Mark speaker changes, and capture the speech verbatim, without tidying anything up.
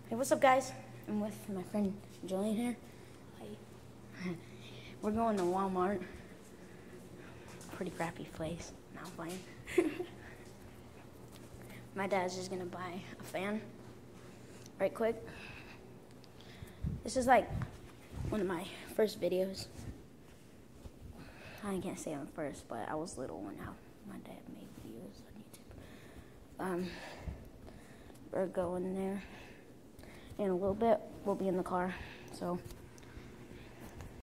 Speaker 1: Hey, what's up, guys? I'm with my friend Jillian here. Hi. We're going to Walmart. Pretty crappy place. Now I'm playing. My dad's just gonna buy a fan right quick. This is like one of my first videos. I can't say I'm first, but I was little when my dad made videos on YouTube. Um, we're going there in a little bit. We'll be in the car, so